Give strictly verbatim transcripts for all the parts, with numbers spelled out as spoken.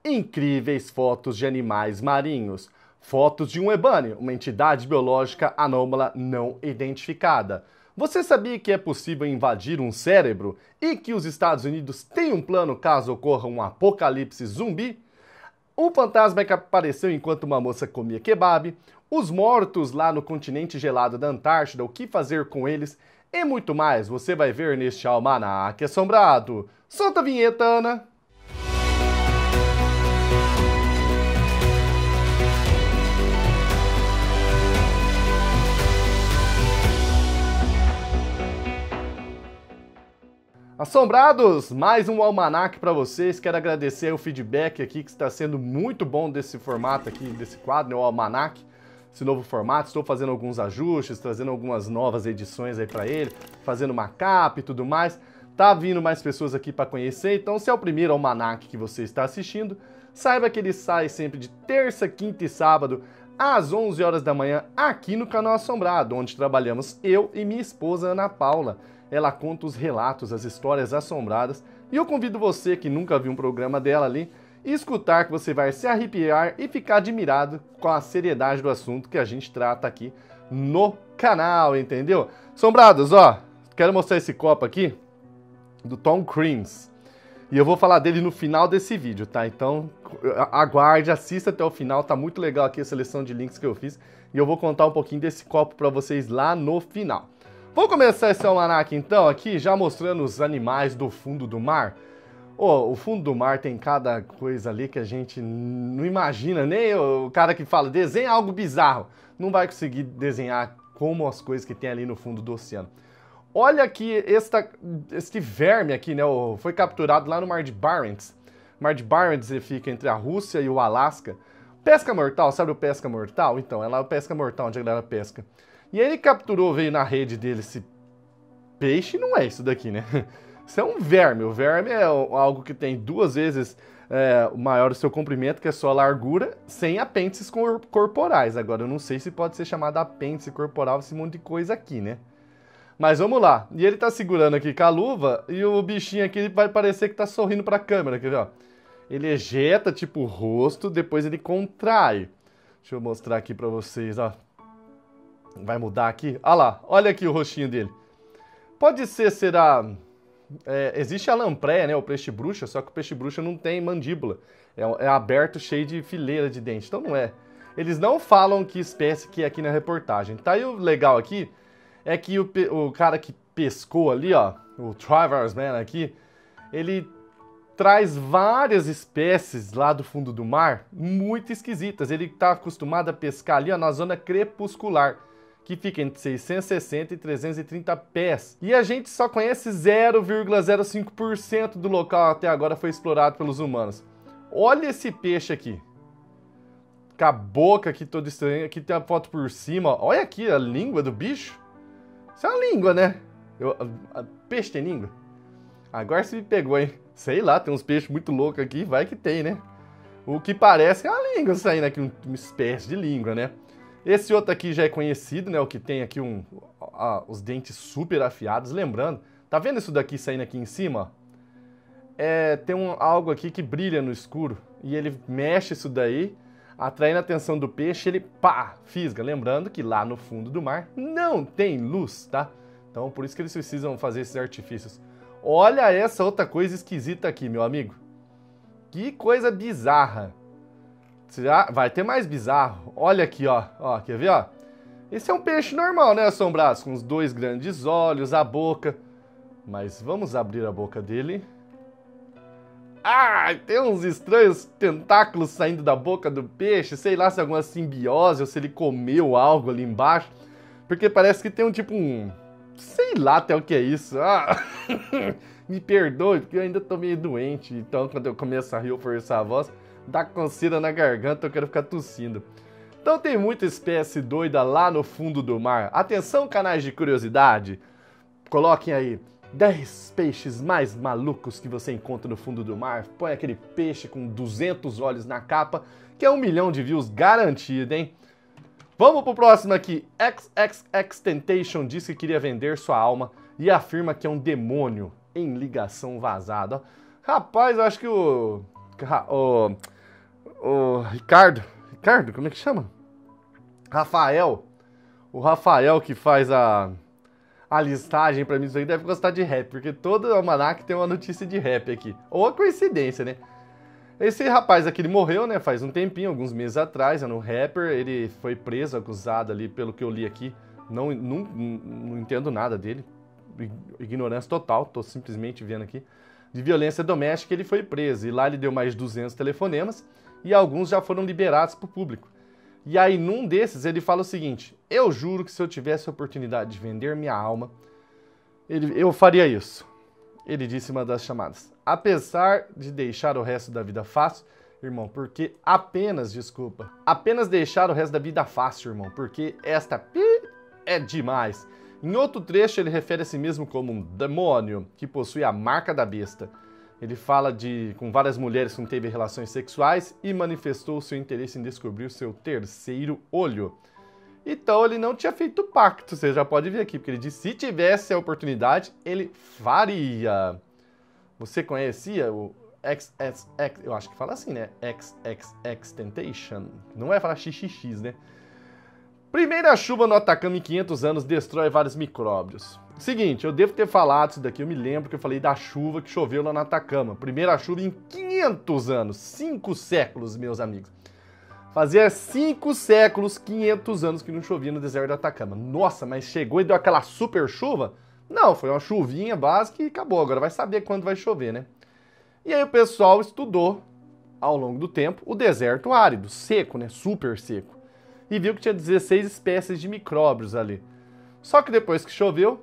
incríveis fotos de animais marinhos. Fotos de um ebane, uma entidade biológica anômala não identificada. Você sabia que é possível invadir um cérebro e que os Estados Unidos têm um plano caso ocorra um apocalipse zumbi? Um fantasma que apareceu enquanto uma moça comia kebab, os mortos lá no continente gelado da Antártida, o que fazer com eles e muito mais você vai ver neste Almanaque Assombrado. Solta a vinheta, Ana! Assombrados, mais um almanaque para vocês. Quero agradecer o feedback aqui que está sendo muito bom desse formato aqui, desse quadro, né, o almanaque, esse novo formato. Estou fazendo alguns ajustes, trazendo algumas novas edições aí para ele, fazendo uma capa e tudo mais. Tá vindo mais pessoas aqui para conhecer, então se é o primeiro almanaque que você está assistindo, saiba que ele sai sempre de terça, quinta e sábado às onze horas da manhã aqui no canal Assombrado, onde trabalhamos eu e minha esposa Ana Paula. Ela conta os relatos, as histórias assombradas, e eu convido você que nunca viu um programa dela ali, e escutar que você vai se arrepiar e ficar admirado com a seriedade do assunto que a gente trata aqui no canal, entendeu? Assombrados, ó, quero mostrar esse copo aqui do Tom Cruise, e eu vou falar dele no final desse vídeo, tá? Então aguarde, assista até o final, tá muito legal aqui a seleção de links que eu fiz, e eu vou contar um pouquinho desse copo pra vocês lá no final. Vou começar esse almanaque então aqui, já mostrando os animais do fundo do mar. Oh, o fundo do mar tem cada coisa ali que a gente não imagina, nem o cara que fala desenha algo bizarro, não vai conseguir desenhar como as coisas que tem ali no fundo do oceano. Olha aqui, esta, este verme aqui, né, foi capturado lá no Mar de Barents. O Mar de Barents fica entre a Rússia e o Alasca. Pesca mortal, sabe o pesca mortal? Então, é lá o pesca mortal, onde a galera pesca. E ele capturou, veio na rede dele esse peixe, não é isso daqui, né? Isso é um verme. O verme é algo que tem duas vezes é, maior o seu comprimento, que é só a largura, sem apêndices corporais. Agora, eu não sei se pode ser chamado apêndice corporal esse monte de coisa aqui, né? Mas vamos lá. E ele tá segurando aqui com a luva e o bichinho aqui vai parecer que tá sorrindo pra câmera, quer ver, ó? Ele ejeta, tipo, o rosto, depois ele contrai. Deixa eu mostrar aqui pra vocês, ó. Vai mudar aqui? Olha lá, olha aqui o rostinho dele. Pode ser, será... É, existe a lampreia, né, o peixe-bruxa, só que o peixe-bruxa não tem mandíbula. É, é aberto, cheio de fileira de dente, então não é. Eles não falam que espécie que é aqui na reportagem. Tá, e o legal aqui é que o, o cara que pescou ali, ó, o Travers Man aqui, ele traz várias espécies lá do fundo do mar, muito esquisitas. Ele tá acostumado a pescar ali, ó, na zona crepuscular, que fica entre seiscentos e sessenta e trezentos e trinta pés. E a gente só conhece zero vírgula zero cinco por cento do local até agora foi explorado pelos humanos. Olha esse peixe aqui. Com a boca aqui toda estranha. Aqui tem a foto por cima. Olha aqui a língua do bicho. Isso é uma língua, né? Eu, a, a, peixe tem língua? Agora você me pegou, hein? Sei lá, tem uns peixes muito loucos aqui. Vai que tem, né? O que parece é uma língua saindo aqui. Uma espécie de língua, né? Esse outro aqui já é conhecido, né? O que tem aqui um, a, os dentes super afiados. Lembrando, tá vendo isso daqui saindo aqui em cima? É, tem um, algo aqui que brilha no escuro. E ele mexe isso daí, atraindo a atenção do peixe, ele pá, fisga. Lembrando que lá no fundo do mar não tem luz, tá? Então por isso que eles precisam fazer esses artifícios. Olha essa outra coisa esquisita aqui, meu amigo. Que coisa bizarra. Vai ter mais bizarro. Olha aqui, ó. Ó, quer ver, ó? Esse é um peixe normal, né, assombrados? Com os dois grandes olhos, a boca. Mas vamos abrir a boca dele. Ah, tem uns estranhos tentáculos saindo da boca do peixe. Sei lá se é alguma simbiose ou se ele comeu algo ali embaixo. Porque parece que tem um tipo um... Sei lá até o que é isso. Ah, me perdoe, porque eu ainda tô meio doente. Então, quando eu começo a rir ou forçar a voz... dá coceira na garganta, eu quero ficar tossindo. Então tem muita espécie doida lá no fundo do mar. Atenção, canais de curiosidade. Coloquem aí dez peixes mais malucos que você encontra no fundo do mar. Põe aquele peixe com duzentos olhos na capa, que é um milhão de views garantido, hein? Vamos pro próximo aqui. XXXTentacion diz que queria vender sua alma e afirma que é um demônio em ligação vazada. Rapaz, eu acho que o... o o Ricardo, Ricardo, como é que chama? Rafael, o Rafael que faz a, a listagem pra mim, isso aí deve gostar de rap, porque todo almanac tem uma notícia de rap aqui, ou a coincidência, né? Esse rapaz aqui, ele morreu, né, faz um tempinho, alguns meses atrás, era um rapper, ele foi preso, acusado ali, pelo que eu li aqui, não, não, não entendo nada dele, ignorância total, tô simplesmente vendo aqui, de violência doméstica, ele foi preso, e lá ele deu mais de duzentos telefonemas, e alguns já foram liberados para o público. E aí, num desses, ele fala o seguinte, eu juro que se eu tivesse a oportunidade de vender minha alma, ele, eu faria isso. Ele disse em uma das chamadas, apesar de deixar o resto da vida fácil, irmão, porque apenas, desculpa, apenas deixar o resto da vida fácil, irmão, porque esta pi é demais. Em outro trecho, ele refere a si mesmo como um demônio que possui a marca da besta. Ele fala de com várias mulheres com quem teve relações sexuais e manifestou seu interesse em descobrir o seu terceiro olho. Então ele não tinha feito pacto, você já pode ver aqui, porque ele disse que se tivesse a oportunidade, ele faria. Você conhecia o X X X, eu acho que fala assim, né? X X X Temptation. Não vai falar X X X, né? Primeira chuva no Atacama em quinhentos anos destrói vários micróbios. Seguinte, eu devo ter falado isso daqui, eu me lembro que eu falei da chuva que choveu lá no Atacama. Primeira chuva em quinhentos anos, cinco séculos, meus amigos. Fazia cinco séculos, quinhentos anos que não chovia no deserto do Atacama. Nossa, mas chegou e deu aquela super chuva? Não, foi uma chuvinha básica e acabou. Agora vai saber quando vai chover, né? E aí o pessoal estudou, ao longo do tempo, o deserto árido, seco, né? Super seco. E viu que tinha dezesseis espécies de micróbios ali. Só que depois que choveu,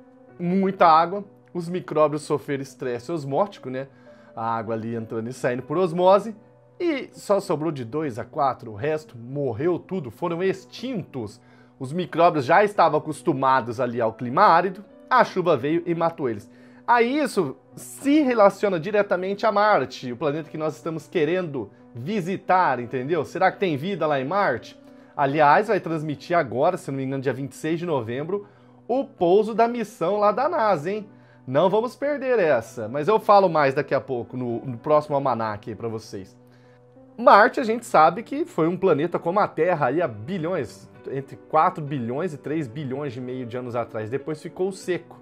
muita água, os micróbios sofreram estresse osmótico, né? A água ali entrando e saindo por osmose, e só sobrou de dois a quatro, o resto morreu tudo, foram extintos. Os micróbios já estavam acostumados ali ao clima árido, a chuva veio e matou eles. Aí isso se relaciona diretamente a Marte, o planeta que nós estamos querendo visitar, entendeu? Será que tem vida lá em Marte? Aliás, vai transmitir agora, se não me engano, dia vinte e seis de novembro, o pouso da missão lá da NASA, hein? Não vamos perder essa, mas eu falo mais daqui a pouco, no, no próximo almanac aí pra vocês. Marte, a gente sabe que foi um planeta como a Terra aí há bilhões, entre quatro bilhões e três bilhões e meio de anos atrás, depois ficou seco.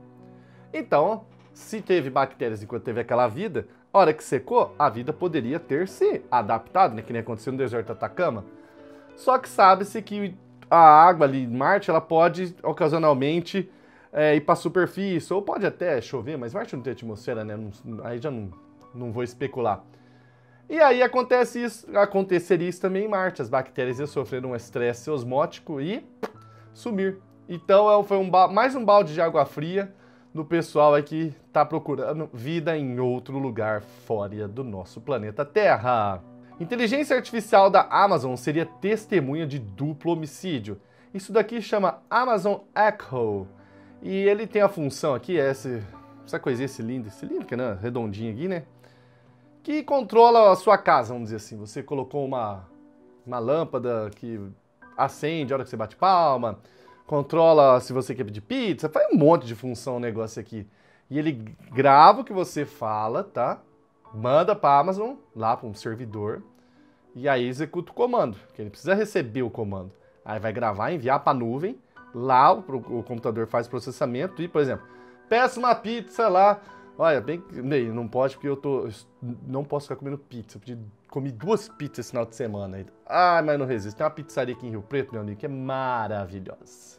Então, se teve bactérias enquanto teve aquela vida, a hora que secou, a vida poderia ter se adaptado, né? Que nem aconteceu no deserto do Atacama. Só que sabe-se que a água ali em Marte, ela pode ocasionalmente é, ir para a superfície, ou pode até chover, mas Marte não tem atmosfera, né? Não, aí já não, não vou especular. E aí acontece isso, aconteceria isso também em Marte, as bactérias iam sofrer um estresse osmótico e sumir. Então foi um, mais um balde de água fria do pessoal aí que está procurando vida em outro lugar fora do nosso planeta Terra. Inteligência artificial da Amazon seria testemunha de duplo homicídio. Isso daqui chama Amazon Echo. E ele tem a função aqui, é esse, essa coisinha cilíndrica, cilíndrica, né? Redondinha aqui, né? Que controla a sua casa, vamos dizer assim. Você colocou uma, uma lâmpada que acende a hora que você bate palma, controla se você quer pedir pizza, faz um monte de função o negócio aqui. E ele grava o que você fala, tá? Manda para a Amazon, lá para um servidor, e aí executa o comando, que ele precisa receber o comando. Aí vai gravar, enviar para a nuvem, lá o, o computador faz o processamento e, por exemplo, peça uma pizza lá, olha, bem, não pode porque eu tô, não posso ficar comendo pizza, eu comi duas pizzas esse final de semana. Ah, mas não resisto, tem uma pizzaria aqui em Rio Preto, meu amigo, que é maravilhosa,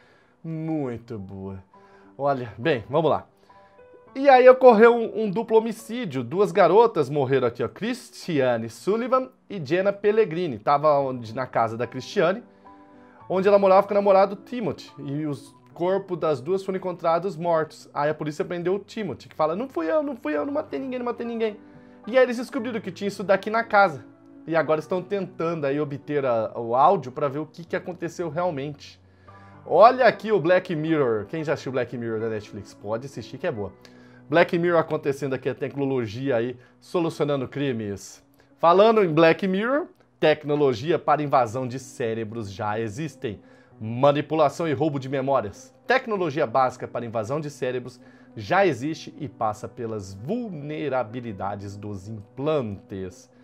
muito boa. Olha, bem, vamos lá. E aí ocorreu um, um duplo homicídio. Duas garotas morreram aqui, ó. Christiane Sullivan e Jenna Pellegrini. Tava onde, na casa da Christiane, onde ela morava com o namorado Timothy. E os corpos das duas foram encontrados mortos. Aí a polícia prendeu o Timothy, que fala, não fui eu, não fui eu, não matei ninguém, não matei ninguém. E aí eles descobriram que tinha isso daqui na casa. E agora estão tentando aí obter a, o áudio para ver o que, que aconteceu realmente. Olha aqui o Black Mirror. Quem já assistiu Black Mirror da Netflix? Pode assistir que é boa. Black Mirror acontecendo aqui, a tecnologia aí solucionando crimes. Falando em Black Mirror, tecnologia para invasão de cérebros já existem. Manipulação e roubo de memórias. Tecnologia básica para invasão de cérebros já existe e passa pelas vulnerabilidades dos implantes.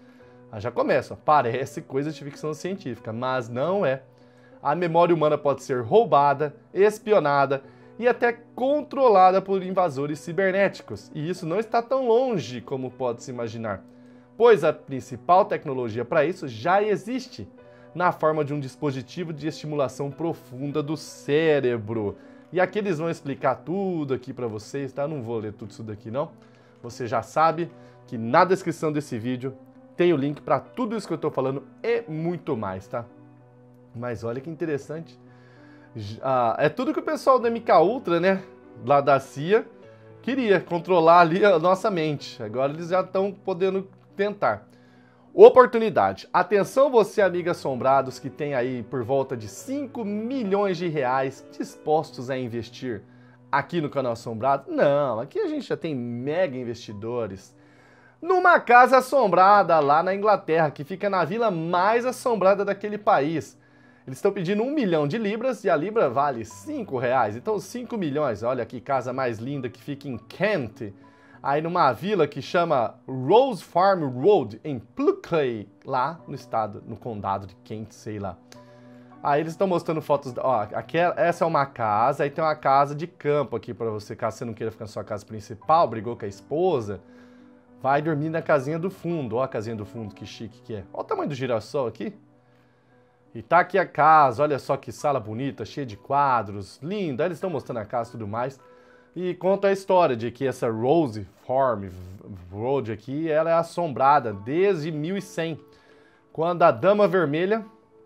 Aí já começa, ó, parece coisa de ficção científica, mas não é. A memória humana pode ser roubada, espionada e até controlada por invasores cibernéticos. E isso não está tão longe como pode se imaginar, pois a principal tecnologia para isso já existe, na forma de um dispositivo de estimulação profunda do cérebro. E aqui eles vão explicar tudo aqui para vocês, tá? Não vou ler tudo isso daqui não. Você já sabe que na descrição desse vídeo tem o link para tudo isso que eu estou falando e muito mais, tá? Mas olha que interessante. Ah, é tudo que o pessoal do M K Ultra, né, lá da C I A, queria controlar ali a nossa mente. Agora eles já estão podendo tentar. Oportunidade. Atenção você, amiga assombrados, que tem aí por volta de cinco milhões de reais dispostos a investir aqui no canal Assombrado. Não, aqui a gente já tem mega investidores. Numa casa assombrada lá na Inglaterra, que fica na vila mais assombrada daquele país. Eles estão pedindo um milhão de libras e a libra vale cinco reais. Então cinco milhões, olha que casa mais linda que fica em Kent. Aí numa vila que chama Rose Farm Road, em Pluckley, lá no estado, no condado de Kent, sei lá. Aí eles estão mostrando fotos, ó, aqui, essa é uma casa, aí tem uma casa de campo aqui pra você, caso você não queira ficar na sua casa principal, brigou com a esposa, vai dormir na casinha do fundo, ó a casinha do fundo, que chique que é. Olha o tamanho do girassol aqui. E tá aqui a casa, olha só que sala bonita, cheia de quadros, linda, aí eles estão mostrando a casa e tudo mais. E conta a história de que essa Rose Farm Road aqui, ela é assombrada desde mil e cem, quando a Dama Vermelha,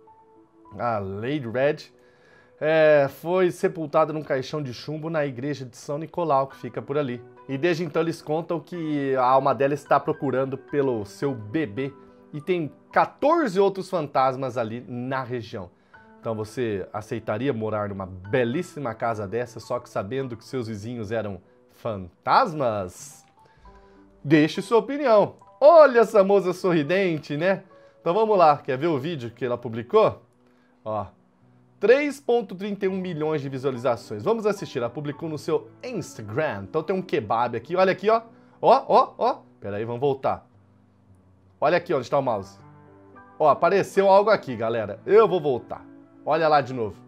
a Lady Red, é, foi sepultada num caixão de chumbo na igreja de São Nicolau, que fica por ali. E desde então eles contam que a alma dela está procurando pelo seu bebê e tem quatorze outros fantasmas ali na região. Então você aceitaria morar numa belíssima casa dessa, só que sabendo que seus vizinhos eram fantasmas? Deixe sua opinião. Olha essa moça sorridente, né? Então vamos lá, quer ver o vídeo que ela publicou? Ó, três vírgula trinta e um milhões de visualizações. Vamos assistir, ela publicou no seu Instagram. Então tem um kebab aqui, olha aqui, ó. Ó, ó, ó. Pera aí, vamos voltar. Olha aqui onde está o mouse. Ó, apareceu algo aqui, galera. Eu vou voltar. Olha lá de novo.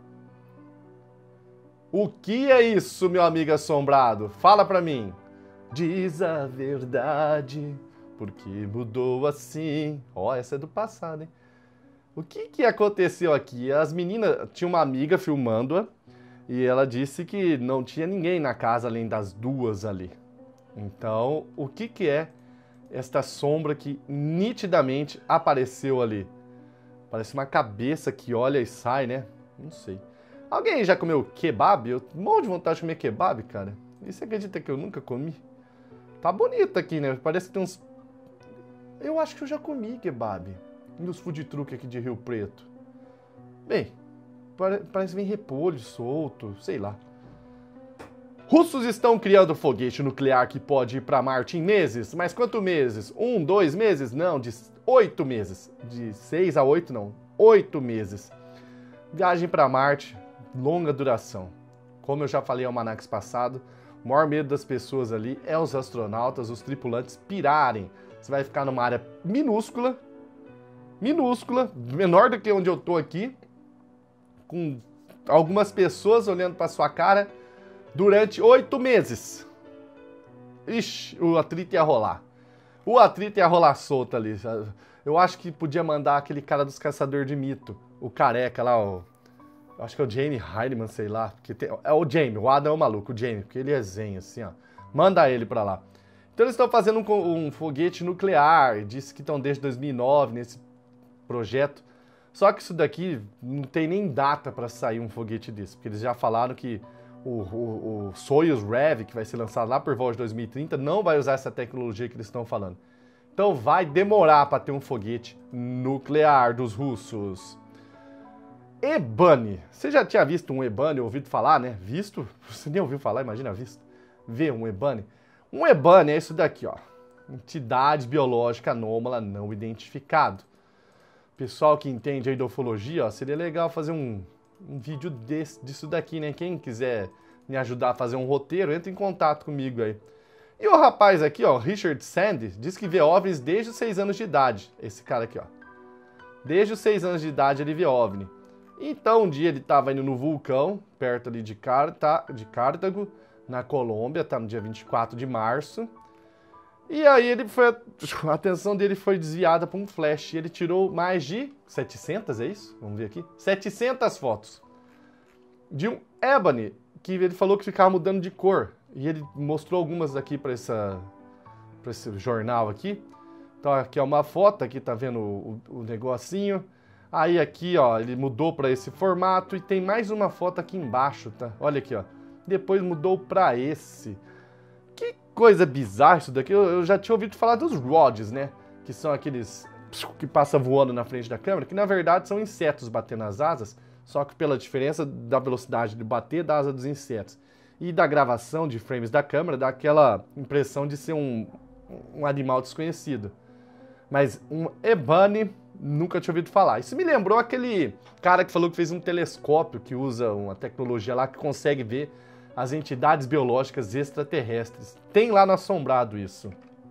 O que é isso, meu amigo assombrado? Fala pra mim. Diz a verdade, porque mudou assim. Ó, essa é do passado, hein? O que que aconteceu aqui? As meninas... Tinha uma amiga filmando-a e ela disse que não tinha ninguém na casa além das duas ali. Então, o que que é esta sombra que nitidamente apareceu ali? Parece uma cabeça que olha e sai, né? Não sei. Alguém já comeu kebab? Eu tenho um monte de vontade de comer kebab, cara. E você acredita que eu nunca comi? Tá bonito aqui, né? Parece que tem uns... Eu acho que eu já comi kebab. Nos food truck aqui de Rio Preto. Bem, parece que vem repolho solto, sei lá. Russos estão criando foguete nuclear que pode ir para Marte em meses. Mas quantos meses? Um, dois meses? Não, de oito meses. De seis a oito, não. Oito meses. Viagem para Marte, longa duração. Como eu já falei ao Almanacs passado, o maior medo das pessoas ali é os astronautas, os tripulantes pirarem. Você vai ficar numa área minúscula, minúscula, menor do que onde eu tô aqui, com algumas pessoas olhando para sua cara, durante oito meses. Ixi, o atrito ia rolar. O atrito ia rolar solto ali. Eu acho que podia mandar aquele cara dos caçadores de mito. O careca lá, o... acho que é o Jamie Heineman, sei lá. Que tem, é o Jamie, o Adam é o maluco, o Jamie, porque ele é zen, assim, ó. Manda ele pra lá. Então eles estão fazendo um, um foguete nuclear. Disse que estão desde dois mil e nove nesse projeto. Só que isso daqui não tem nem data pra sair um foguete desse. Porque eles já falaram que O, o, o Soyuz Rev, que vai ser lançado lá por volta de dois mil e trinta, não vai usar essa tecnologia que eles estão falando. Então vai demorar para ter um foguete nuclear dos russos. Ebane. Você já tinha visto um Ebane, ouvido falar, né? Visto? Você nem ouviu falar, imagina visto. Ver um Ebane. Um Ebane é isso daqui, ó. Entidade biológica anômala não identificado. Pessoal que entende aí da ufologia, ó, seria legal fazer um... um vídeo desse, disso daqui, né? Quem quiser me ajudar a fazer um roteiro, entra em contato comigo aí. E o rapaz aqui, ó, Richard Sandy, diz que vê OVNIs desde os seis anos de idade. Esse cara aqui, ó. Desde os seis anos de idade ele vê OVNI. Então, um dia ele estava indo no vulcão, perto ali de, Carta, de Cartago, na Colômbia, tá no dia vinte e quatro de março. E aí ele foi, a atenção dele foi desviada para um flash. E ele tirou mais de setecentas, é isso? Vamos ver aqui. setecentas fotos. De um Ebony, que ele falou que ficava mudando de cor. E ele mostrou algumas aqui para essa para esse jornal aqui. Então aqui é uma foto, aqui tá vendo o, o, o negocinho. Aí aqui, ó, ele mudou para esse formato e tem mais uma foto aqui embaixo, tá? Olha aqui, ó. Depois mudou para esse. Que coisa bizarra isso daqui. Eu, eu já tinha ouvido falar dos rods, né? Que são aqueles que passa voando na frente da câmera, que na verdade são insetos batendo nas asas, só que pela diferença da velocidade de bater da asa dos insetos e da gravação de frames da câmera, dá aquela impressão de ser um, um animal desconhecido. Mas um Ebony, nunca tinha ouvido falar. Isso me lembrou aquele cara que falou que fez um telescópio que usa uma tecnologia lá que consegue ver as entidades biológicas extraterrestres. Tem lá no Assombrado isso.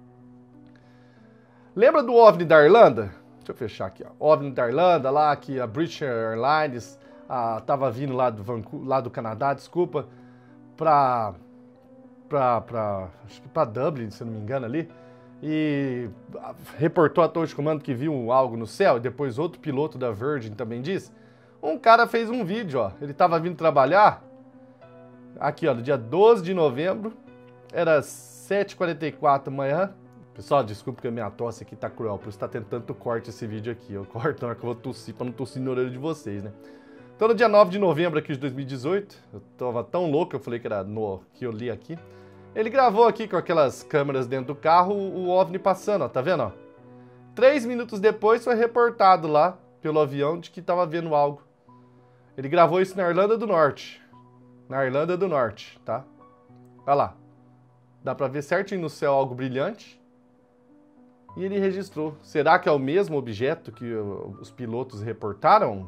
Lembra do OVNI da Irlanda? Deixa eu fechar aqui, ó. OVNI da Irlanda, lá que a British Airlines ah, tava vindo lá do, Vancouver, lá do Canadá, desculpa, pra, pra, pra, acho que pra Dublin, se eu não me engano ali, e reportou a torre de comando que viu algo no céu, e depois outro piloto da Virgin também disse. Um cara fez um vídeo, ó, ele tava vindo trabalhar, aqui, ó, no dia doze de novembro, era sete e quarenta e quatro da manhã. Pessoal, desculpa que a minha tosse aqui tá cruel, por isso tá tendo tanto corte esse vídeo aqui. Eu corto na hora que eu vou tossir pra não tossir no orelho de vocês, né? Então, no dia nove de novembro aqui de dois mil e dezoito, eu tava tão louco, eu falei que era no que eu li aqui. Ele gravou aqui com aquelas câmeras dentro do carro o OVNI passando, ó, tá vendo, ó? Três minutos depois foi reportado lá pelo avião de que tava vendo algo. Ele gravou isso na Irlanda do Norte. Na Irlanda do Norte, tá? Olha lá. Dá pra ver certinho no céu algo brilhante. E ele registrou. Será que é o mesmo objeto que os pilotos reportaram?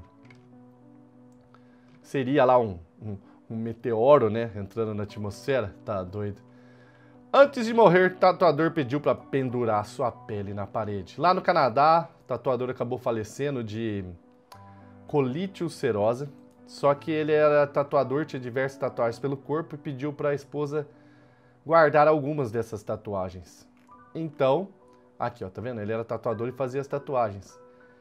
Seria lá um, um, um meteoro, né? Entrando na atmosfera? Tá doido. Antes de morrer, o tatuador pediu para pendurar sua pele na parede. Lá no Canadá, o tatuador acabou falecendo de colite ulcerosa. Só que ele era tatuador, tinha diversas tatuagens pelo corpo e pediu para a esposa guardar algumas dessas tatuagens. Então... aqui, ó, tá vendo? Ele era tatuador e fazia as tatuagens.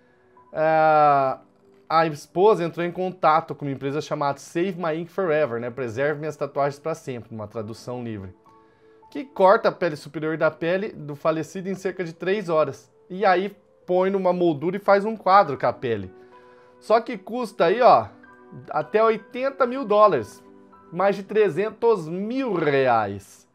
É, a esposa entrou em contato com uma empresa chamada Save My Ink Forever, né? Preserve minhas tatuagens para sempre, uma tradução livre. Que corta a pele superior da pele do falecido em cerca de três horas. E aí põe numa moldura e faz um quadro com a pele. Só que custa aí, ó, até oitenta mil dólares. Mais de trezentos mil reais.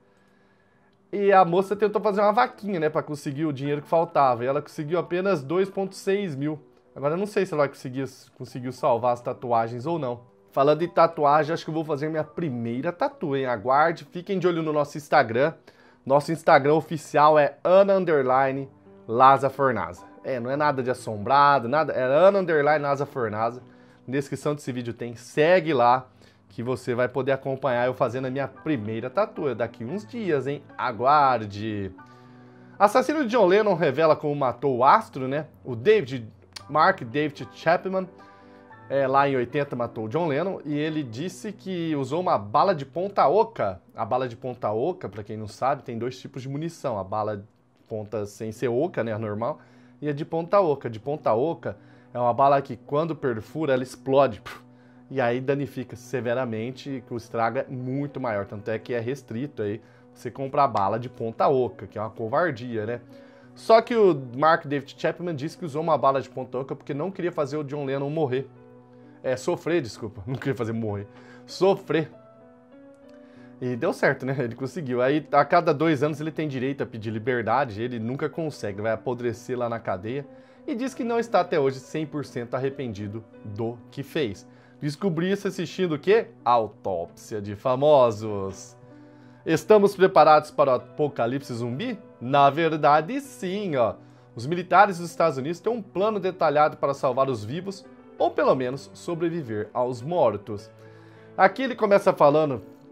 E a moça tentou fazer uma vaquinha, né, para conseguir o dinheiro que faltava. E ela conseguiu apenas dois vírgula seis mil. Agora eu não sei se ela conseguiu, conseguiu salvar as tatuagens ou não. Falando em tatuagem, acho que eu vou fazer minha primeira tatu, hein? Aguarde, fiquem de olho no nosso Instagram. Nosso Instagram oficial é Ana Underline Laza Fornaza. É, não é nada de assombrado, nada. É Ana Underline Laza Fornaza. Na descrição desse vídeo tem. Segue lá, que você vai poder acompanhar eu fazendo a minha primeira tatu daqui uns dias, hein? Aguarde! Assassino de John Lennon revela como matou o astro, né? O David, Mark David Chapman, é, lá em oitenta matou o John Lennon, e ele disse que usou uma bala de ponta oca. A bala de ponta oca, para quem não sabe, tem dois tipos de munição. A bala de ponta sem ser oca, né, a normal, e a de ponta oca. De ponta oca é uma bala que quando perfura, ela explode. E aí danifica severamente, que o estrago é muito maior. Tanto é que é restrito aí você comprar bala de ponta oca, que é uma covardia, né? Só que o Mark David Chapman disse que usou uma bala de ponta oca porque não queria fazer o John Lennon morrer. É, sofrer, desculpa. Não queria fazer morrer. Sofrer. E deu certo, né? Ele conseguiu. Aí, a cada dois anos, ele tem direito a pedir liberdade. Ele nunca consegue. Vai apodrecer lá na cadeia. E diz que não está até hoje cem por cento arrependido do que fez. Descobri isso assistindo o quê? Autópsia de Famosos. Estamos preparados para o apocalipse zumbi? Na verdade, sim, ó. Os militares dos Estados Unidos têm um plano detalhado para salvar os vivos, ou pelo menos sobreviver aos mortos. Aqui ele começa falando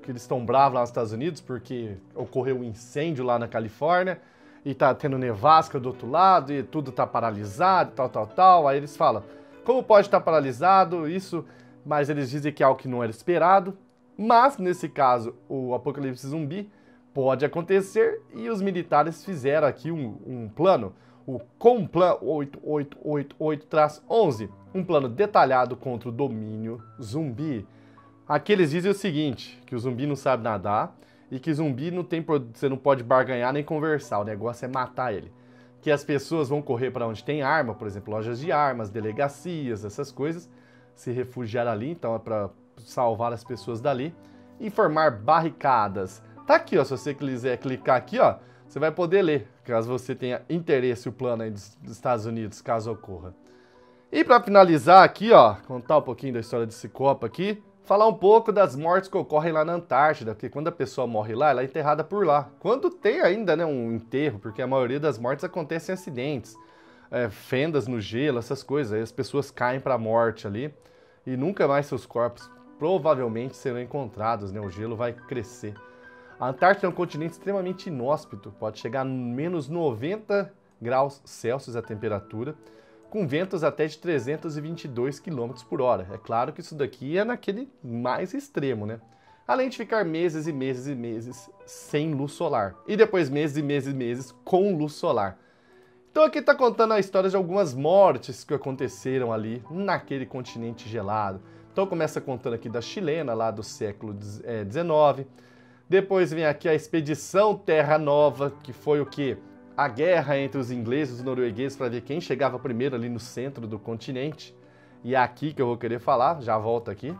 que eles estão bravos lá nos Estados Unidos porque ocorreu um incêndio lá na Califórnia e tá tendo nevasca do outro lado e tudo tá paralisado, tal, tal, tal. Aí eles falam, como pode estar paralisado isso? Mas eles dizem que é algo que não era esperado. Mas, nesse caso, o apocalipse zumbi pode acontecer e os militares fizeram aqui um, um plano, o Complan oito oito oito oito onze, um plano detalhado contra o domínio zumbi. Aqui eles dizem o seguinte, que o zumbi não sabe nadar e que zumbi não tem, você não pode barganhar nem conversar, o negócio é matar ele. Que as pessoas vão correr para onde tem arma, por exemplo, lojas de armas, delegacias, essas coisas, se refugiar ali, então é para salvar as pessoas dali e formar barricadas. Tá aqui, ó, se você quiser clicar aqui, ó, você vai poder ler, caso você tenha interesse o plano aí dos, dos Estados Unidos, caso ocorra. E para finalizar aqui, ó, contar um pouquinho da história desse copo aqui, falar um pouco das mortes que ocorrem lá na Antártida, porque quando a pessoa morre lá, ela é enterrada por lá. Quando tem ainda, né, um enterro, porque a maioria das mortes acontecem em acidentes, é, fendas no gelo, essas coisas, aí as pessoas caem para a morte ali e nunca mais seus corpos provavelmente serão encontrados, né, o gelo vai crescer. A Antártida é um continente extremamente inóspito, pode chegar a menos noventa graus Celsius a temperatura, com ventos até de trezentos e vinte e dois quilômetros por hora. É claro que isso daqui é naquele mais extremo, né? Além de ficar meses e meses e meses sem luz solar. E depois meses e meses e meses com luz solar. Então aqui está contando a história de algumas mortes que aconteceram ali naquele continente gelado. Então começa contando aqui da chilena, lá do século dezenove. Depois vem aqui a Expedição Terra Nova, que foi o quê? A guerra entre os ingleses e os noruegueses para ver quem chegava primeiro ali no centro do continente. E é aqui que eu vou querer falar, já volto aqui.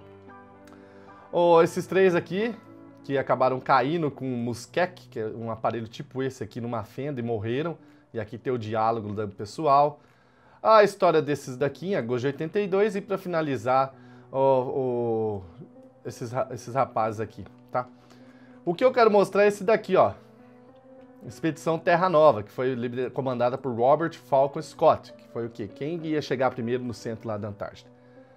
Oh, esses três aqui, que acabaram caindo com um muskek, que é um aparelho tipo esse aqui, numa fenda e morreram. E aqui tem o diálogo do pessoal. A história desses daqui, em agosto de oitenta e dois. E para finalizar, oh, oh, esses, esses rapazes aqui, tá? O que eu quero mostrar é esse daqui, ó. Expedição Terra Nova, que foi comandada por Robert Falcon Scott, que foi o quê? Quem ia chegar primeiro no centro lá da Antártida.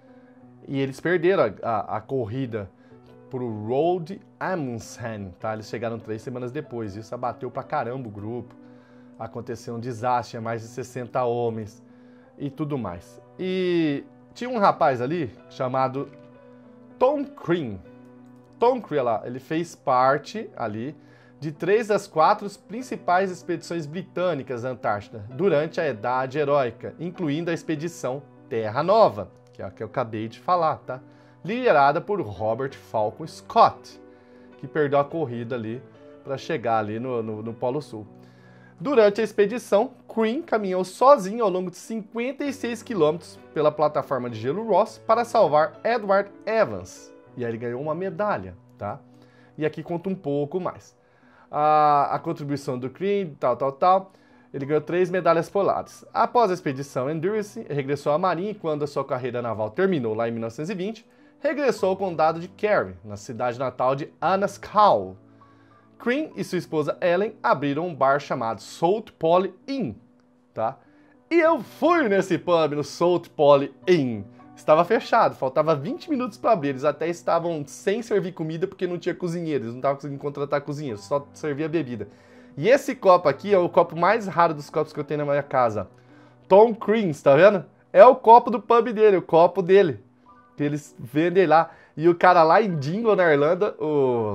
E eles perderam a, a, a corrida pro Roald Amundsen, tá? Eles chegaram três semanas depois, isso abateu pra caramba o grupo. Aconteceu um desastre, tinha mais de sessenta homens e tudo mais. E tinha um rapaz ali chamado Tom Crean. Tom Crean, lá, ele fez parte ali de três das quatro principais expedições britânicas à Antártida durante a Idade Heróica, incluindo a Expedição Terra Nova, que é a que eu acabei de falar, tá? Liderada por Robert Falcon Scott, que perdeu a corrida ali para chegar ali no, no, no Polo Sul. Durante a expedição, Crean caminhou sozinho ao longo de cinquenta e seis quilômetros pela plataforma de gelo Ross para salvar Edward Evans. E aí ele ganhou uma medalha, tá? E aqui conta um pouco mais. A, a contribuição do Crean, tal, tal, tal. Ele ganhou três medalhas polares. Após a expedição Endurance, regressou à Marinha e quando a sua carreira naval terminou lá em mil novecentos e vinte, regressou ao condado de Kerry, na cidade natal de Anaskau. Crean e sua esposa Ellen abriram um bar chamado Salt Poly Inn, tá? E eu fui nesse pub, no Salt Poly Inn. Estava fechado, faltava vinte minutos para abrir. Eles até estavam sem servir comida porque não tinha cozinheiro. Eles não estavam conseguindo contratar cozinheiro, só servia bebida. E esse copo aqui é o copo mais raro dos copos que eu tenho na minha casa. Tom Crean, tá vendo? É o copo do pub dele, o copo dele. Que eles vendem lá. E o cara lá em Dingle, na Irlanda, o...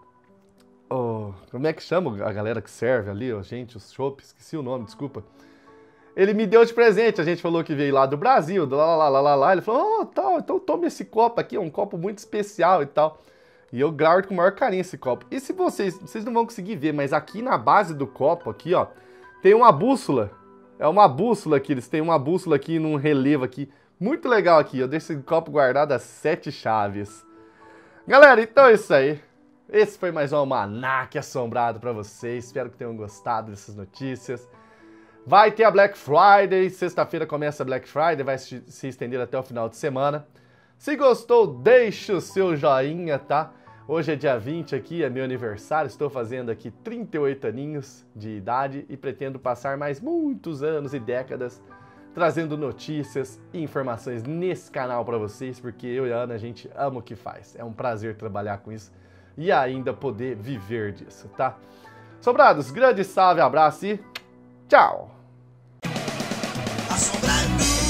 o... como é que chama a galera que serve ali, ó, gente, os chopps, esqueci o nome, desculpa. Ele me deu de presente, a gente falou que veio lá do Brasil, do lá, lá, lá, lá, lá. Ele falou, oh, tal, então tome esse copo aqui, é um copo muito especial e tal. E eu guardo com o maior carinho esse copo. E se vocês, vocês não vão conseguir ver, mas aqui na base do copo, aqui, ó, tem uma bússola. É uma bússola aqui, eles têm uma bússola aqui num relevo aqui. Muito legal aqui, eu deixo esse copo guardado a sete chaves. Galera, então é isso aí. Esse foi mais um almanaque assombrado pra vocês. Espero que tenham gostado dessas notícias. Vai ter a Black Friday, sexta-feira começa a Black Friday, vai se estender até o final de semana. Se gostou, deixa o seu joinha, tá? Hoje é dia vinte aqui, é meu aniversário, estou fazendo aqui trinta e oito aninhos de idade e pretendo passar mais muitos anos e décadas trazendo notícias e informações nesse canal para vocês, porque eu e a Ana, a gente ama o que faz. É um prazer trabalhar com isso, e ainda poder viver disso, tá? Sobrados, grande salve, abraço e tchau! Assombrar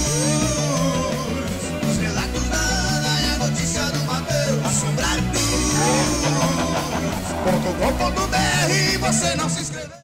News, os relatos da Ana e a notícia do Mateus. Assombrar News ponto com ponto br, você não se inscreveu.